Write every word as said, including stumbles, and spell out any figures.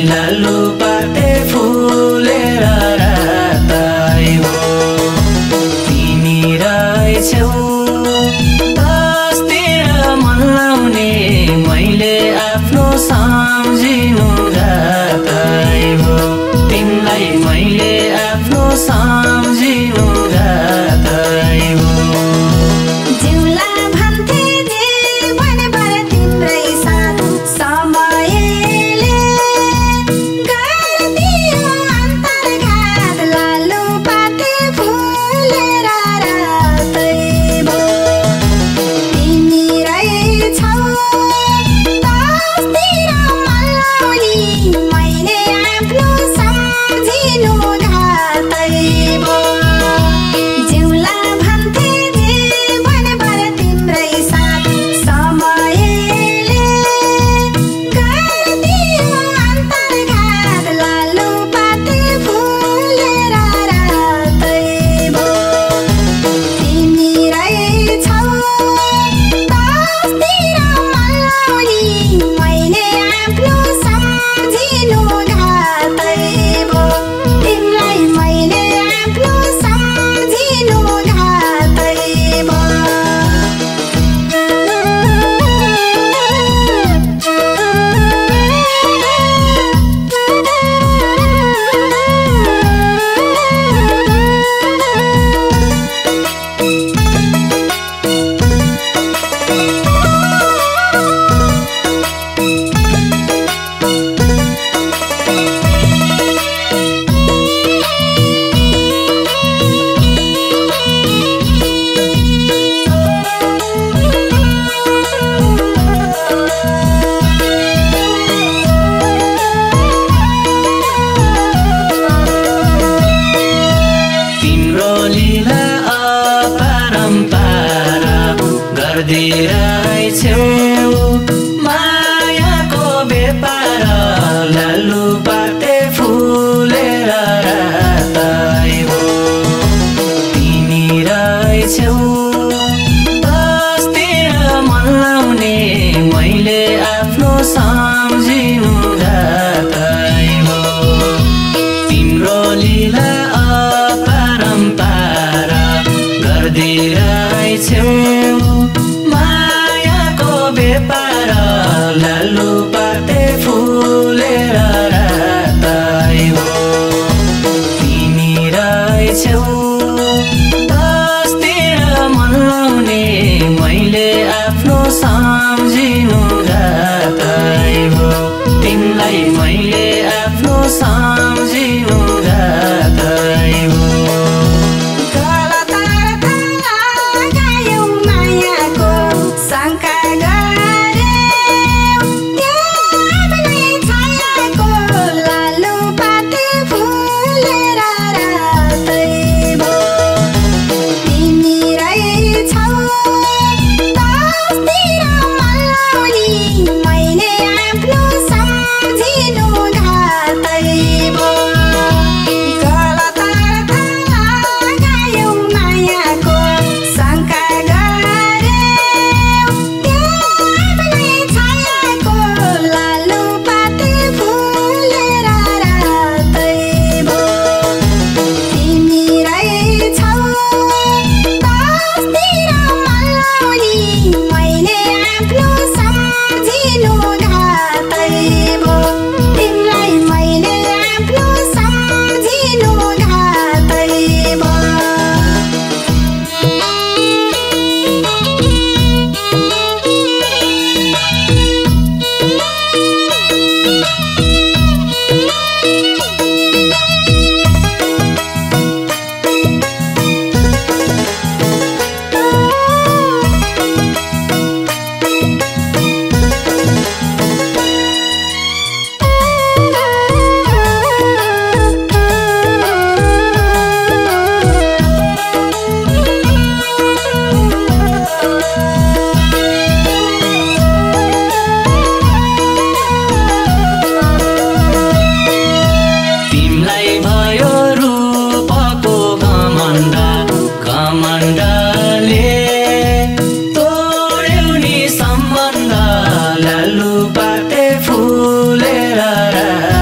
लालु पाते फुलेर रातै हो तिमी रहेछौ दसतिर मन लाउने मैले आफ्नो सम्झिनु घातै हो तिमीलाई मैले आफ्नो सम्झिनु घातै हो जिउला भन्थे जीवनभर तिम्रै साथ समयले गर्दियो अन्तर्घात लालु पाते फुलेर रातै भो तिमी रहेछौ दसतिर मन लाउने मैले आफ्नो सम्झिनु घातै भो जिउला भन्थे जीवनभर तिम्रै साथ समयले गर्दियो अन्तर्घात लालु पाते फुलेर रातै भो तिमी रहेछौ दसतिर मन लाउने मैले आफ्नो सम्झिनु घातै भो तिमीलाई मैले आफ्नो सम्झिनु घातै भो तिम्रो लीला अपरम्पार गर्दिरहेछौ मायाको व्यापार लालु पाते फुलेर रातै हो तिमी रहेछौ दसतिर मन लाउने मैले आफ्नो सम्झिनु घातै हो तिम्रो लीला अपरम्पार गर्दिरहेछौ मायाको व्यापार लालु पाते फुलेर रातै हो तिमी रहेछौ दसतिर मन लाउने मैले आफ्नो सम्झिनु घातै हो तिमीलाई मैले आफ्नो सम्झिनु घातै हो गलत अर्थ लगायौ मायाको शङ्का गर्यौ त्यो आफ्नै छायाको लालु पाते फुलेर रातै भो तिमी रहेछौ दसतिर मन लाउने मैले आफ्नो सम्झिनु घातै भो गलत अर्थ लगायौ मायाको शङ्का गर्यौ त्यो आफ्नै छायाको लालु पाते फुलेर रातै भो तिमी रहेछौ दसतिर मन लाउने मैले आफ्नो सम्झिनु घातै भो तिमीलाई मैले आफ्नो सम्झिनु घातै भो तिमीलाई भयो रूपको घमण्ड घमण्डले तोड्यौ नि सम्बन्ध लालु पाते फुलेर